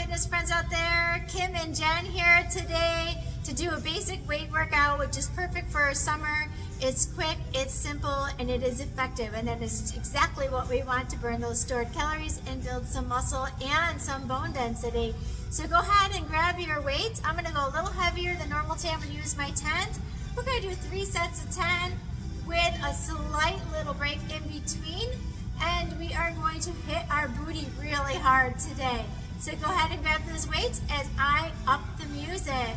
fitness friends out there. Kim and Jen here today to do a basic weight workout, which is perfect for summer. It's quick, it's simple, and it is effective. And that is exactly what we want to burn those stored calories and build some muscle and some bone density. So go ahead and grab your weights. I'm gonna go a little heavier than normal today. I'm gonna use my 10s. We're gonna do 3 sets of 10 with a slight little break in between. And we are going to hit our booty really hard today. So go ahead and grab those weights as I up the music.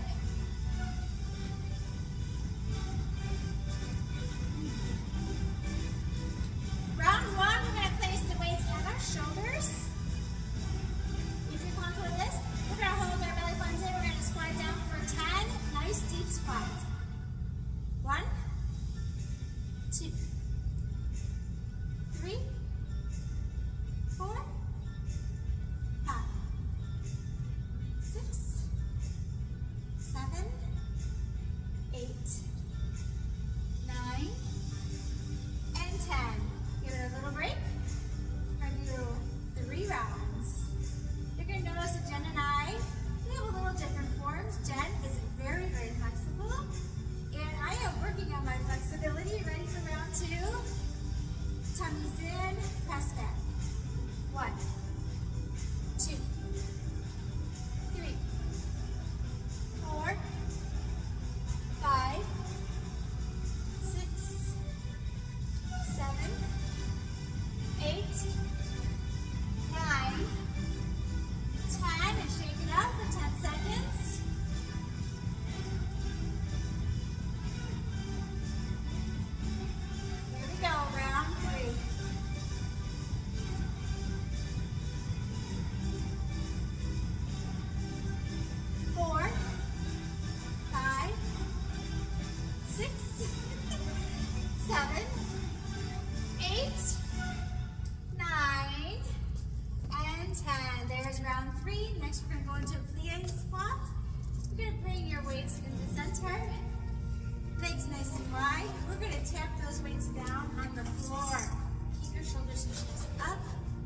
Round 1, we're going to place the weights on our shoulders. If you're comfortable with this, we're going to hold our belly buttons in. We're going to squat down for 10 nice deep squats. 1, 2, 3, 4, 5, 6, 7, 8, 9, and 10. Give it a little break. We're going to do 3 rounds. You're going to notice that Jen and I, we have a little different forms. Jen is very, very flexible, and I am working on my flexibility. Ready for round 2? Tummy's in, press back. 1, 2, 3, 4, 5, 6, 7, 8, 9, 10, and shake it out for 10 seconds. Here we go, round 3. 4, 5, 6, 7, 8, 9, and 10. There's round 3. Next, we're going to go into a plie squat. You're going to bring your weights in the center. Legs nice and wide. We're going to tap those weights down on the floor. Keep your shoulders and hips up.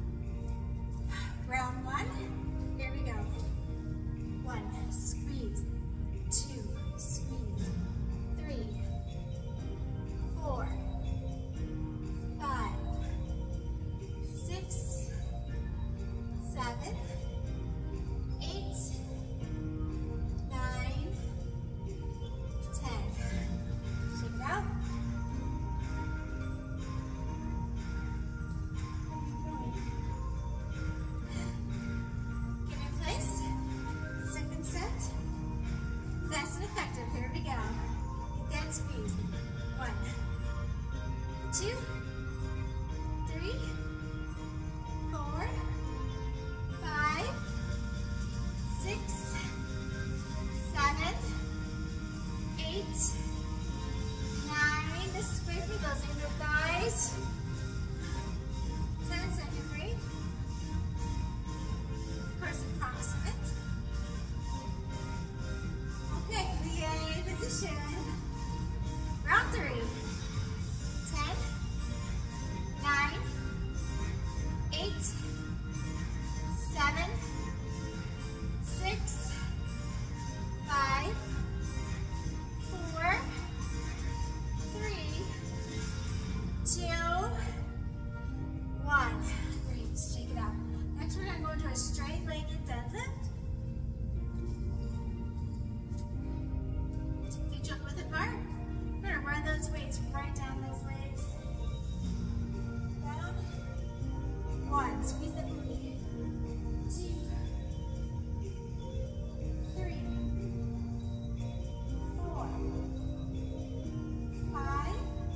Round 1. Here we go. 1, squeeze. 2, squeeze. 3, 4, 5, 6, 7, 8, 9, 10. Shake it out. Get in place. Second set. Fast and effective. Here we go. Get that squeeze. 1, 2, 3, 4, 5, 6, 7, 8, 9. This is great for those inner thighs. 10-second break. Of course, approximate. Okay, plie position. Round 3. 10, 9, 8, 7, 6, 5, 4, 3, 2, 1. Great, shake it out. Next, we're going to go into a straight-legged deadlift. Feet jump with it apart. We're going to run those weights right down those legs. Down. 1, squeeze the booty. 2, 3, 4, 5,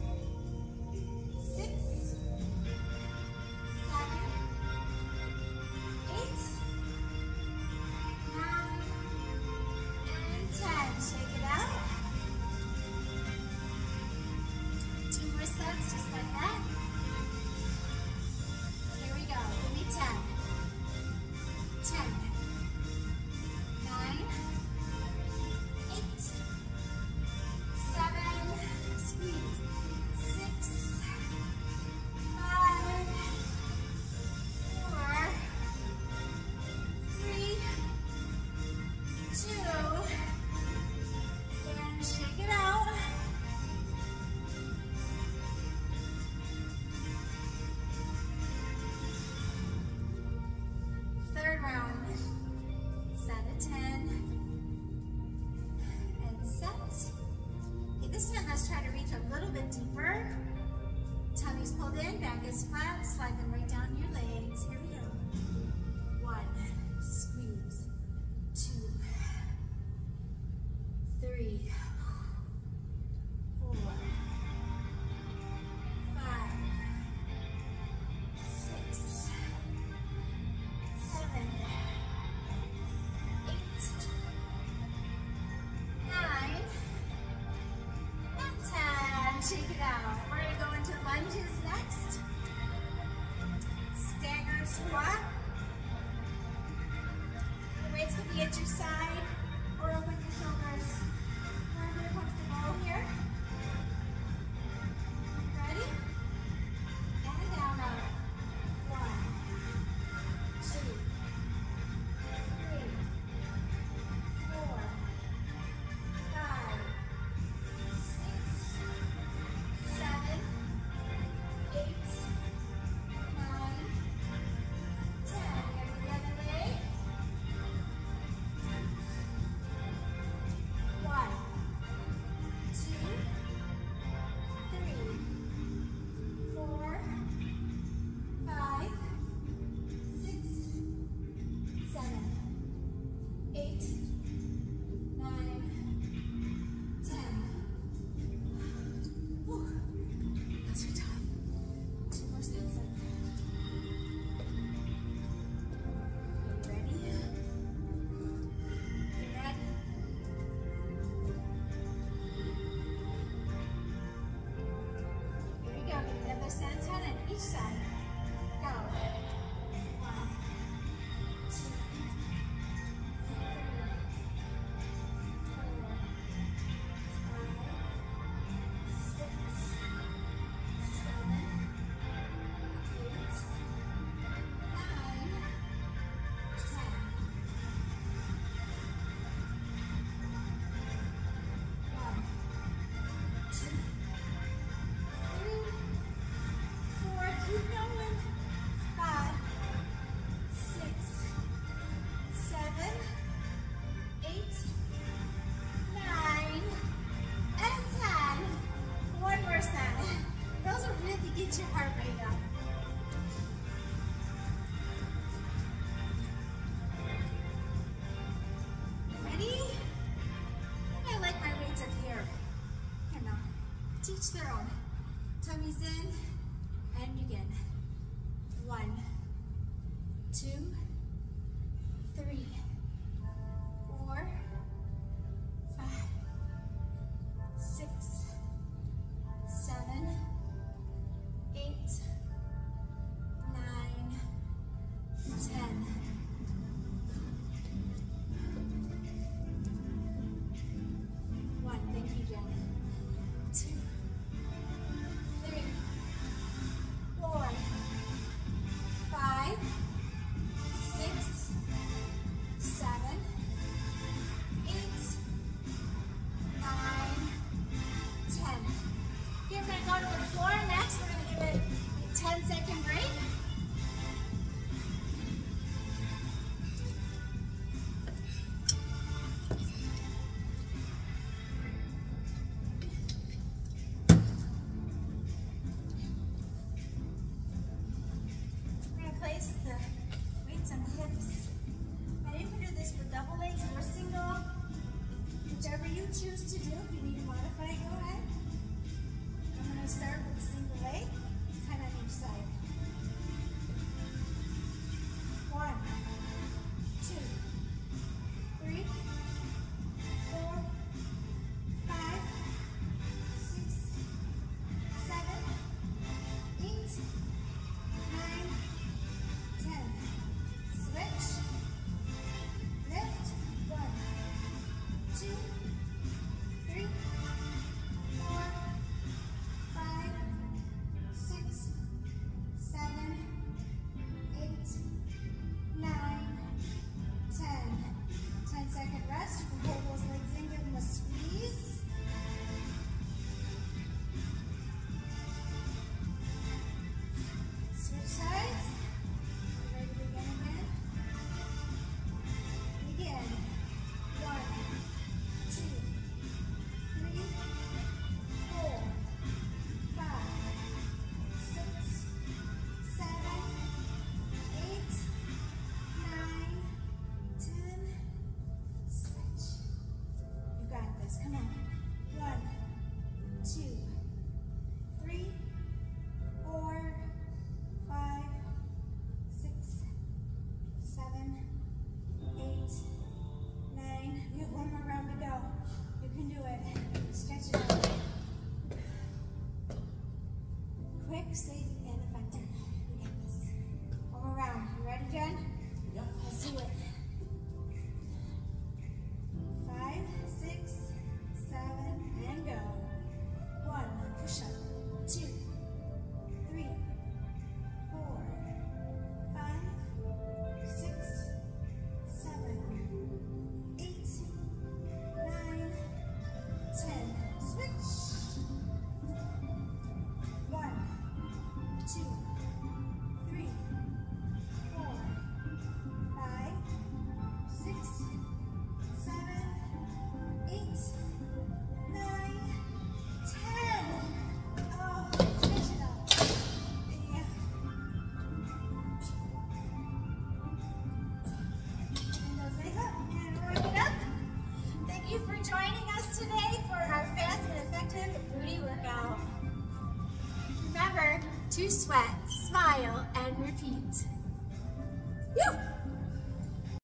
6, 7, 8, each their own. Tummies in and begin. 1, 2, 3, 4, 5, 6, 7, 8, 9, 10. Thank you, Jen. 2, 3, 4, 5, 6, 7, 8, 9, 10. Okay, we're going to go to the floor next. We're going to give it a 10-second break. Place the weights on the hips. And you can do this for double legs or single, whichever you choose to do. If you need to modify, go ahead. I'm going to start with a single leg, 10 on each side. 1, 2, 3, 4, 5, 6, 7, 8, 9, 10. Switch. Lift. 1, 2, 3, 4, 5, 6, 7, 8, 9, 10. 10-second rest. You can hold those legs in, give them a squeeze. Switch sides. Ready to begin again? Begin. 1, 2, 3, 4, 5, 6, 7, 8, 9, 10. Switch. You got this. Come on. 1, 2, 3, 4, 5, 6, 7, 8, 9. You have one more round to go. You can do it. Stretch it out. Quick, safe, and effective. We got this. One more round. You ready, Jen? Yep. Let's do it. 5, 6, 7, and go. 1, push up. 2, 3, 4, 5, 6, 7, 8, 9, 10. Switch. 1, 2, 3, 4, 5, 6, 7, 8, 9, 10. Oh, stretch it out. Yeah. And those legs up and roll it up. Thank you for joining us today for our fast and effective booty workout. Remember to sweat, smile, and repeat.